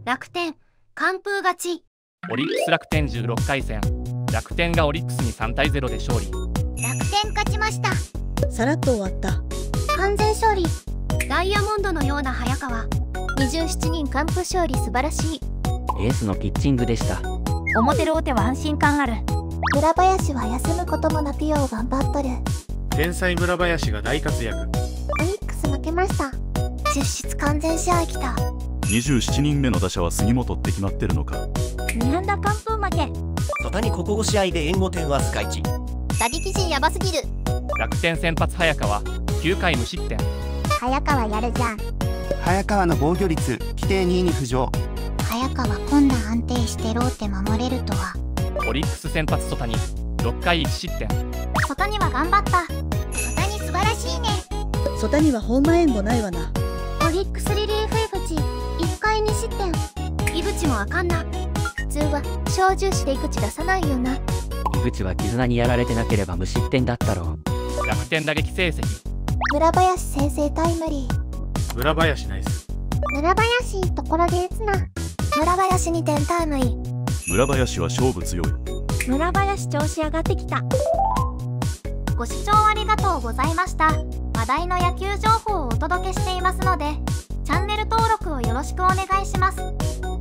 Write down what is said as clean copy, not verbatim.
楽天、完封勝ち。 オリックス楽天16回戦、楽天がオリックスに3対0で勝利。 楽天勝ちました。 さらっと終わった。 完全勝利。ダイヤモンドのような早川。27人完封勝利、素晴らしい。 エースのピッチングでした。 表ローテは安心感ある。村林は休むこともなくよう頑張っとる。 天才村林が大活躍。 オリックス負けました。実質完全試合きた。 27人目の打者は杉本って決まってるのか。 2安打完封負け。 途端にここ5試合で援護点は世界一。 打撃陣やばすぎる。 楽天先発早川9回無失点。 早川やるじゃん。 早川の防御率規定2位に浮上。 早川こんな安定してローテ守れるとは。 オリックス先発曽谷6回1失点。 曽谷は頑張った。曽谷素晴らしいね。 曽谷はホーマー援護ないわな。 オリックスリリーフ井口1回2失点。井口もあかんな。普通は小重視で井口出さないよな。 井口は絆にやられてなければ無失点だったろう。 楽天打撃成績。 村林先制タイムリー。 村林ナイス。 村林ところで打つな。村林2点タイムリー。 村林は勝負強い。 村林調子上がってきた。ご視聴ありがとうございました。話題の野球情報をお届けしていますので、チャンネル登録をよろしくお願いします。